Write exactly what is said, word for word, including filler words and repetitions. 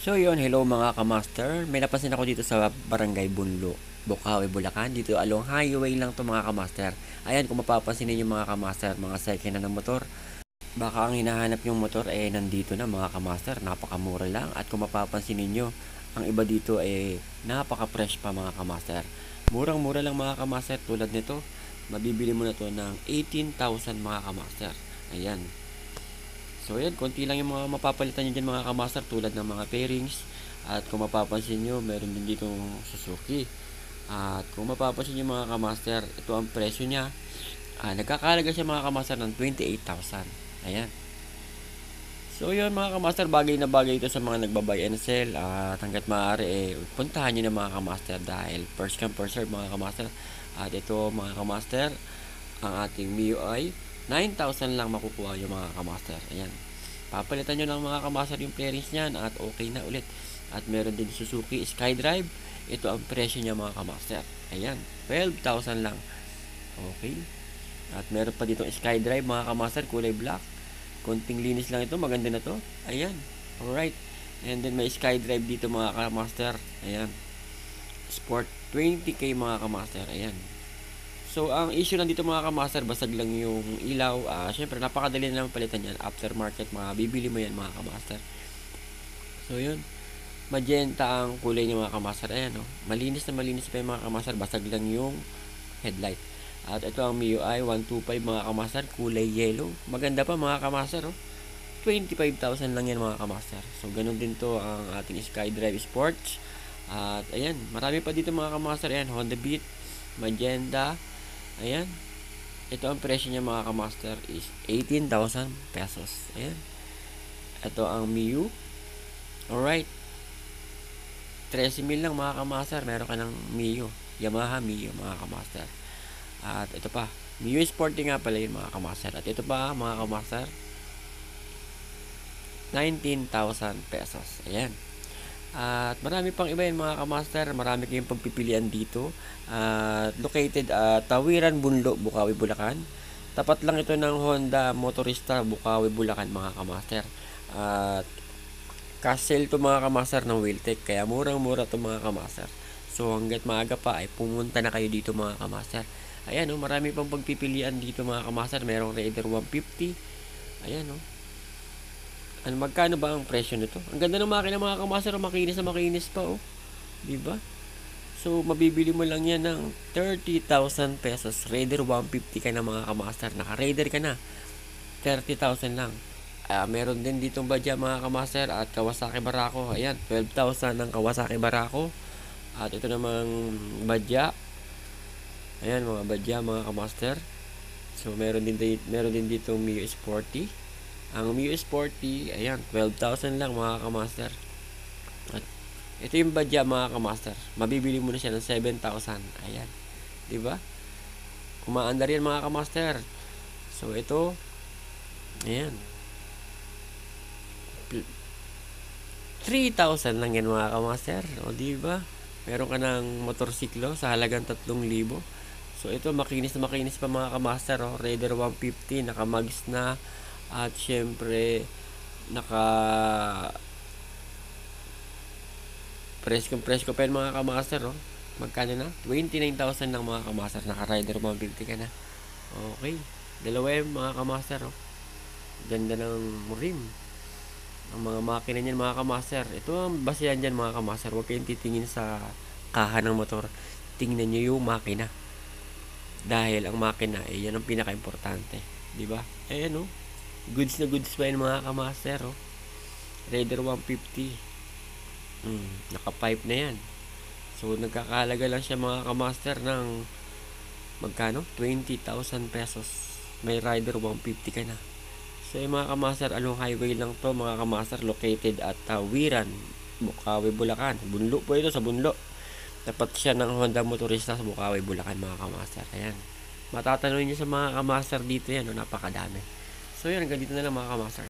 So yun, hello mga kamaster. May napansin ako dito sa Barangay Bunlo, Bukawi, Bulacan. Dito along highway lang to mga kamaster. Ayan, kung mapapansin ninyo mga kamaster, mga second hand ng motor. Baka ang hinahanap yung motor eh nandito na mga kamaster. Napakamura lang. At kung mapapansin ninyo, ang iba dito eh napaka-fresh pa mga kamaster. Murang-mura lang mga kamaster tulad nito. Mabibili mo na to ng eighteen thousand mga kamaster. Ayan. So yan, konti lang yung mga mapapalitan nyo dyan mga kamaster tulad ng mga pairings. At kung mapapansin nyo, meron din dito Suzuki. At kung mapapansin nyo mga kamaster, ito ang presyo niya. Ah, nagkakalaga siya mga kamaster ng twenty-eight thousand. Ayan. So yun mga kamaster, bagay na bagay ito sa mga nagbabay and sell. At hanggat maaari eh, puntahan nyo na mga kamaster dahil first come first serve mga kamaster. At ito mga kamaster, ang ating M I U I nine thousand lang makukuha yung mga kamaster. Ayan. Papalitan nyo lang mga kamaster yung pairings nyan at okay na ulit. At meron din Suzuki SkyDrive. Ito ang presyo niya mga kamaster. Ayan. twelve thousand lang. Okay. At meron pa dito SkyDrive mga kamaster, kulay black. Konting linis lang ito. Maganda na to. Ayan. Alright. And then may SkyDrive dito mga kamaster. Ayan. Sport twenty K mga kamaster. Ayan. So, ang issue lang dito mga kamaster, basag lang yung ilaw. Uh, Siyempre, napakadali na lang palitan yan. Aftermarket, mga bibili mo yan mga kamaster. So, yun. Magenta ang kulay niya mga kamaster. Ayan, oh. Malinis na malinis pa yung mga kamaster. Basag lang yung headlight. At ito ang M I U I one twenty-five mga kamaster. Kulay yellow. Maganda pa mga kamaster, oh. twenty-five thousand lang yan mga kamaster. So, ganun din to ang ating SkyDrive Sports. At, ayan. Marami pa dito mga kamaster. Ayan, Honda Beat, Magenta. Ayan. Ito ang presyo niya mga kamaster is eighteen thousand pesos. Ayan. Ito ang M I U. Alright. thirteen mil lang mga kamaster. Meron ka ng M I U. Yamaha M I U mga kamaster. At ito pa. M I U Sporty nga pala yun mga kamaster. At ito pa mga kamaster. nineteen thousand pesos. Ayan. At marami pang iba yun mga kamaster. Marami kayong pagpipilian dito. At located at Tawiran, Bunlo, Bukawi, Bulacan. Tapat lang ito ng Honda Motorista, Bukawi, Bulacan mga kamaster. At castle to mga kamaster ng Wheeltech. Kaya murang-mura to mga kamaster. So hanggat maaga pa ay pumunta na kayo dito mga kamaster. Ayan o, oh, marami pang pagpipilian dito mga kamaster. Merong Raider one fifty. Ayan o. Oh. Ano, magkano ba ang presyo nito? Ang ganda ng makina mga kamaster, makinis na makinis pa oh. 'Di ba? So mabibili mo lang 'yan ng thirty thousand pesos. Raider one fifty ka na mga kamaster. Naka-Raider ka na. thirty thousand lang. Uh, meron din ditong Badya mga kamaster at Kawasaki Barako. Ayan, twelve thousand ang Kawasaki Barako. At ito namang Badya. Ayan mga Badya mga kamaster. So meron din meron din ditong M I U Sporty. Ang M I U Sporty, ayan, twelve thousand lang mga kamaster. At ito yung Badya mga kamaster. Mabibili mo na siya ng seven thousand. Ayan. Diba? Kumaandar yan mga kamaster. So ito, ayan. three thousand lang yan mga kamaster. O diba? Meron ka ng motorsiklo sa halagang tatlong libo. So ito, makinis na makinis pa mga kamaster. O. Raider one fifty, naka-mags na. At syempre naka presko presko pa yun mga kamaster oh. Magkano na? twenty-nine thousand lang mga kamaster. Naka Rider one fifty ka na. Okay. Dalawa yung mga kamaster oh. Ganda ng rim. Ang mga makina niyan mga kamaster. Ito ang basihan dyan mga kamaster. Huwag kayong titingin sa kaha ng motor. Tingnan nyo yung makina. Dahil ang makina eh, yan ang pinaka-importante. Diba? Ayan oh. Goods na goods pa yun mga kamaster oh. Raider one fifty. hmm, Naka-pipe na yan. So nagkakalaga lang siya mga kamaster ng magkano? twenty thousand pesos. May Raider one fifty ka na. So yung mga kamaster, along highway lang to mga kamaster. Located at Tawiran, Bukawi, Bulacan. Bunlo po ito, sa Bunlo. Tapat siya ng Honda Motorista sa Bukawi, Bulacan mga kamaster. Ayan. Matatanong nyo sa mga kamaster dito yan oh, napakadami. So yun, hanggang dito na lang mga kamaster.